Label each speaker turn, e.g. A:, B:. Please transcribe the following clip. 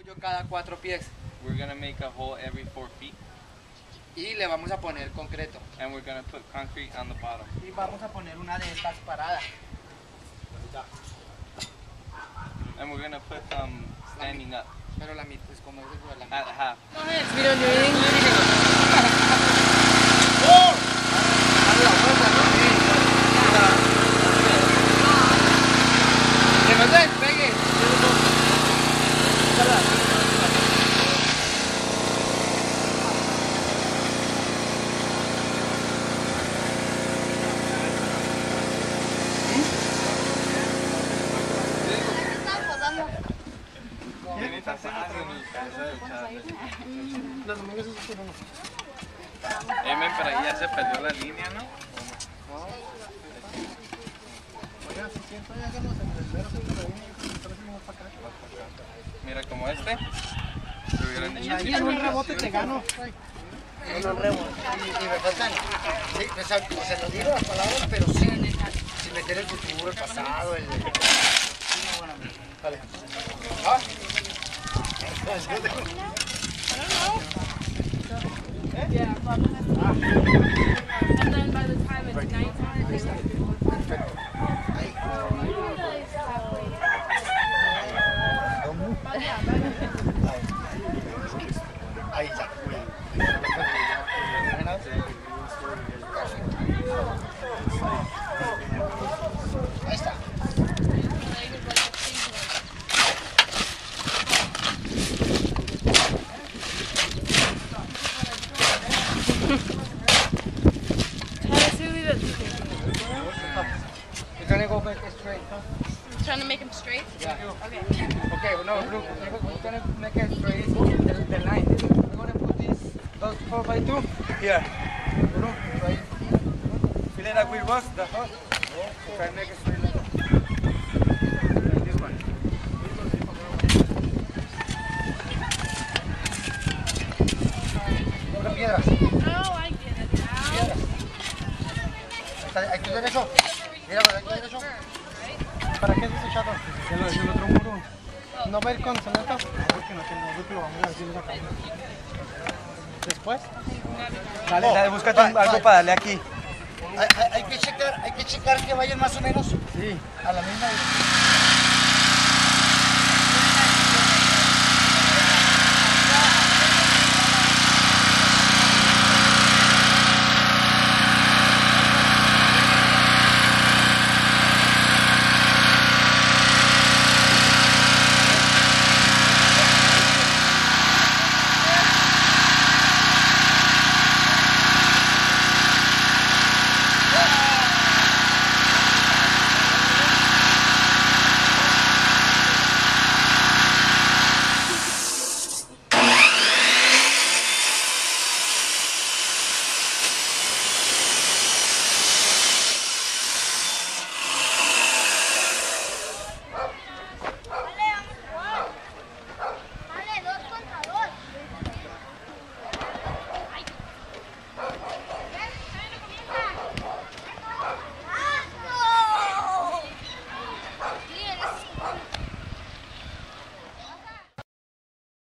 A: hoyo cada 4 pies.
B: We're gonna make a hole every 4 feet.
A: Y le vamos a poner concreto.
B: And we're gonna put concrete on the bottom.
A: Y vamos a poner una de estas paradas.
B: And we're gonna put standing up
A: Pero la mitad es como es igual la
B: at
A: mitad.
B: half.
A: Que no se despegue.
C: Los domingos es por uno.
B: Pero ahí ya se perdió la línea, ¿no?
C: Oiga, si siento, ya hagamos en el mero centro de la línea, yo creo que nosotros vamos para acá.
B: Mira como este. Se hubieran dicho
C: Ahí en un rebote te gano.
A: En un remo. Y me faltan, sí, o sea, no digo las palabras, pero sí, sin meter el futuro, el pasado, el... Vale. ¿Ah?
D: Yeah, and then by the time it's nighttime,
A: Perfecto. Ahí. Ahí ya. Ahí está. You're gonna go back straight, huh?
D: trying to make them straight.
A: Yeah.
D: Okay.
A: Okay, no, look, we're gonna make it straight the line. We're gonna put those 4x2 here. Look, right. Feel it like we bust the hut. Try to make it straight like that. This one. Pura piedras.
D: Oh, I get it now.
A: Piedras. Ahí está derecho. Mira, ahí está derecho.
C: ¿Para qué es ese chato? El otro muro. ¿No va a ir con cemento? Porque no tengo que lo vamos a decir acá. ¿Después?
A: Dale,
C: búscate algo para darle aquí.
A: Hay que checar que vayan más o menos
C: Sí.
A: a la misma dirección.